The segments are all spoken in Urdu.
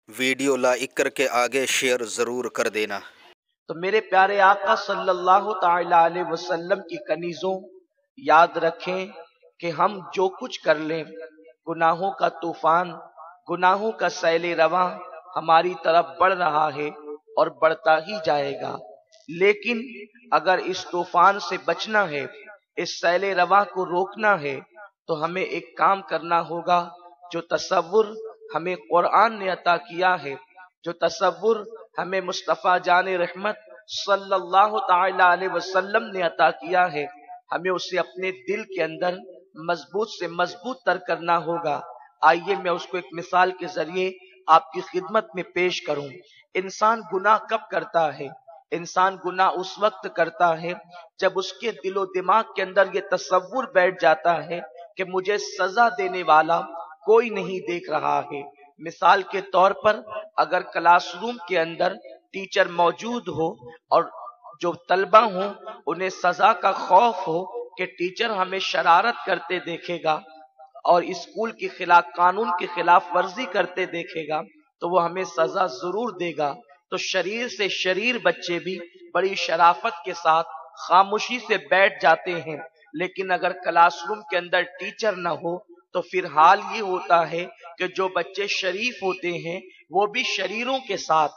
ویڈیو لائک کر کے آگے شیئر ضرور کر دینا۔ تو میرے پیارے آقا صلی اللہ تعالی علیہ وسلم کی کنیزوں، یاد رکھیں کہ ہم جو کچھ کر لیں، گناہوں کا طوفان، گناہوں کا سیل رواں ہماری طرف بڑھ رہا ہے اور بڑھتا ہی جائے گا، لیکن اگر اس طوفان سے بچنا ہے، اس سیل رواں کو روکنا ہے، تو ہمیں ایک کام کرنا ہوگا جو تصور ہمیں قرآن نے عطا کیا ہے، جو تصور ہمیں مصطفیٰ جان رحمت صلی اللہ تعالی علیہ وسلم نے عطا کیا ہے، ہمیں اسے اپنے دل کے اندر مضبوط سے مضبوط تر کرنا ہوگا۔ آئیے میں اس کو ایک مثال کے ذریعے آپ کی خدمت میں پیش کروں۔ انسان گناہ کب کرتا ہے؟ انسان گناہ اس وقت کرتا ہے جب اس کے دل و دماغ کے اندر یہ تصور بیٹھ جاتا ہے کہ مجھے سزا دینے والا کوئی نہیں دیکھ رہا ہے۔ مثال کے طور پر اگر کلاس روم کے اندر ٹیچر موجود ہو اور جو طلبہ ہوں انہیں سزا کا خوف ہو کہ ٹیچر ہمیں شرارت کرتے دیکھے گا اور اسکول کے خلاف قانون کی خلاف ورزی کرتے دیکھے گا تو وہ ہمیں سزا ضرور دے گا، تو شریر سے شریر بچے بھی بڑی شرافت کے ساتھ خاموشی سے بیٹھ جاتے ہیں۔ لیکن اگر کلاس روم کے اندر ٹیچر نہ ہو تو پھر حال یہ ہوتا ہے کہ جو بچے شریف ہوتے ہیں وہ بھی شریروں کے ساتھ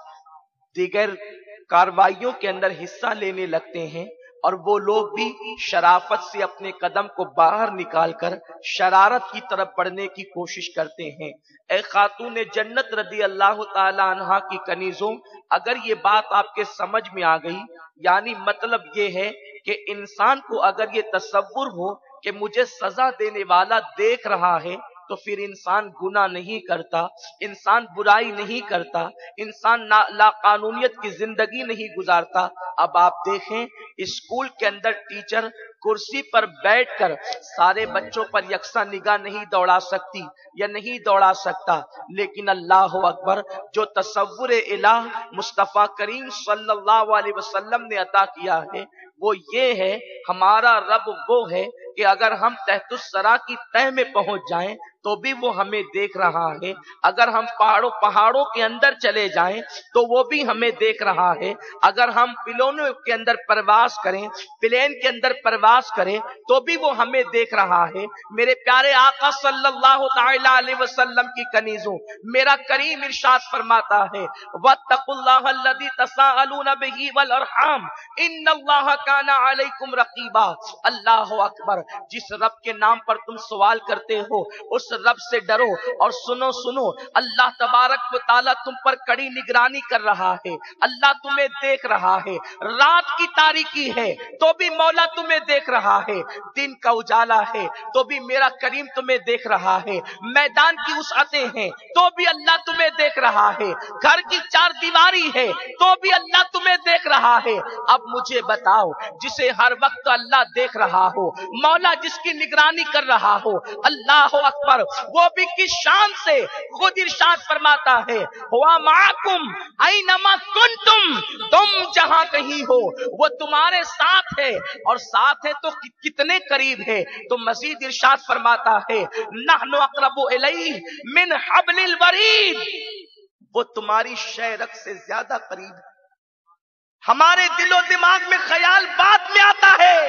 دیگر کاروائیوں کے اندر حصہ لینے لگتے ہیں، اور وہ لوگ بھی شرافت سے اپنے قدم کو باہر نکال کر شرارت کی طرف بڑھنے کی کوشش کرتے ہیں۔ اے خاتون جنت رضی اللہ تعالی عنہا کی کنیزوں، اگر یہ بات آپ کے سمجھ میں آ گئی، یعنی مطلب یہ ہے کہ انسان کو اگر یہ تصور ہو کہ مجھے سزا دینے والا دیکھ رہا ہے تو پھر انسان گناہ نہیں کرتا، انسان برائی نہیں کرتا، انسان لا قانونیت کی زندگی نہیں گزارتا۔ اب آپ دیکھیں اسکول کے اندر ٹیچر کرسی پر بیٹھ کر سارے بچوں پر یکساں نگاہ نہیں دوڑا سکتی یا نہیں دوڑا سکتا، لیکن اللہ اکبر جو تصور الہ مصطفیٰ کریم صلی اللہ علیہ وسلم نے عطا کیا ہے وہ یہ ہے، ہمارا رب وہ ہے کہ اگر ہم تحت الثری کی تہ میں پہنچ جائیں تو بھی وہ ہمیں دیکھ رہا ہے، اگر ہم پہاڑوں کے اندر چلے جائیں تو وہ بھی ہمیں دیکھ رہا ہے، اگر ہم پلینوں کے اندر پرواز کریں، پلین کے اندر پرواز کریں تو بھی وہ ہمیں دیکھ رہا ہے۔ میرے پیارے آقا صلی اللہ تعالی علیہ وسلم کی کنیزوں، میرا کریم ارشاد فرماتا ہے وَاتَّقُوا اللَّهَ الَّذِي تَسَاءَلُونَ بِهِ وَالْأَرْحَامَ إِنَّ اللَّهَ كَانَ عَلَيْكُمْ رَقِيبًا۔ اللہ اکبر، جس رب کے نام پر تم سوال کرتے ہو اس رب سے ڈرو، اور سنو اللہ تبارک و تعالیٰ تم پر کڑی نگرانی کر رہا ہے، اللہ تمہیں دیکھ رہا ہے، رات کی تاریکی ہے تو بھی مولا تمہیں دیکھ رہا ہے، دن کا اجالا ہے تو بھی میرا کریم تمہیں دیکھ رہا ہے، میدان کی وسعتیں ہیں تو بھی اللہ تمہیں دیکھ رہا ہے، گھر کی چار دیواری ہے تو بھی اللہ تمہیں دیکھ رہا ہے۔ اب مجھے بتاؤ، جسے ہر وقت اللہ دیکھ رہا ہو، مولا جس کی نگرانی کر رہا ہو، اللہ اکبر، وہ بھی کس شان سے خود ارشاد فرماتا ہے ہوا معکم اینما کنتم، تم جہاں کہیں ہو وہ تمہارے ساتھ ہے، اور ساتھ ہے تو کتنے قریب ہے، تو مزید ارشاد فرماتا ہے نحن اقرب الیہ من حبل الورید، وہ تمہاری شہرک سے زیادہ قریب ہے۔ ہمارے دل و دماغ میں خیال بعد میں آتا ہے،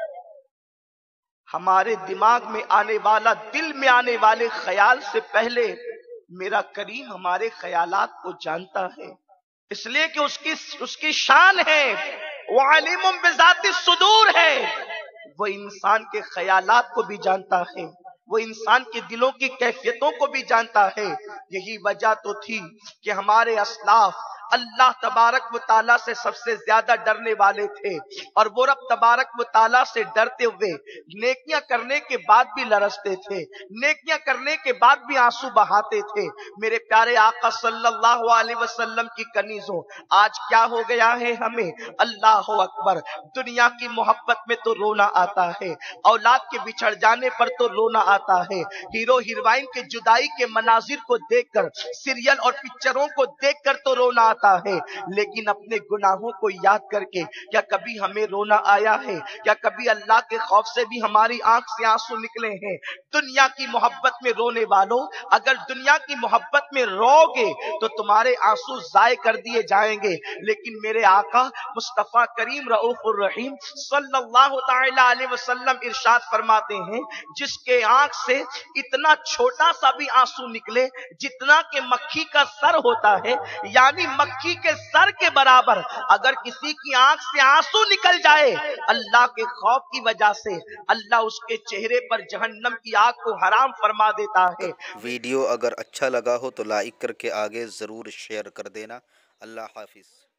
ہمارے دماغ میں آنے والا، دل میں آنے والے خیال سے پہلے میرا کریم ہمارے خیالات کو جانتا ہے، اس لیے کہ اس کی شان ہے، وہ علیم بذات الصدور ہے، وہ انسان کے خیالات کو بھی جانتا ہے، وہ انسان کے دلوں کی کیفیتوں کو بھی جانتا ہے۔ یہی وجہ تو تھی کہ ہمارے اسلاف اللہ تبارک و تعالیٰ سے سب سے زیادہ ڈرنے والے تھے، اور وہ رب تبارک و تعالیٰ سے ڈرتے ہوئے نیکیاں کرنے کے بعد بھی لرزتے تھے، نیکیاں کرنے کے بعد بھی آنسو بہاتے تھے۔ میرے پیارے آقا صلی اللہ علیہ وسلم کی کنیزوں، آج کیا ہو گیا ہے ہمیں؟ اللہ اکبر، دنیا کی محبت میں تو رونا آتا ہے، اولاد کے بچھڑ جانے پر تو رونا آتا ہے، ہیرو ہیروئن کے جدائی کے مناظر کو دیکھ کر، سیریل اور پکچروں کو دیکھ کر تو رونا آتا होता है, लेकिन अपने गुनाहों को याद करके क्या कभी हमें रोना आया है? क्या कभी अल्लाह के खौफ से भी हमारी आंख से आंसू निकले हैं? दुनिया की मोहब्बत में रोने वालों, अगर दुनिया की मोहब्बत में रोगे तो तुम्हारे आंसू जाए कर दिए जाएंगे, लेकिन मेरे आका मुस्तफा करीम रऊफुर रहीम सल्लल्लाहु ताला अलैहि वसल्लम इरशाद फरमाते हैं, जिसके आंख से इतना छोटा सा भी आंसू निकले जितना कि मक्खी का सर होता है, यानी मक्खी के सर के बराबर अगर किसी की आंख से आंसू निकल जाए अल्लाह के खौफ की वजह से, अल्लाह उसके चेहरे पर जहन्नम की आग को हराम फरमा देता है। वीडियो अगर अच्छा लगा हो तो लाइक करके आगे ज़रूर शेयर कर देना। अल्लाह हाफिज़।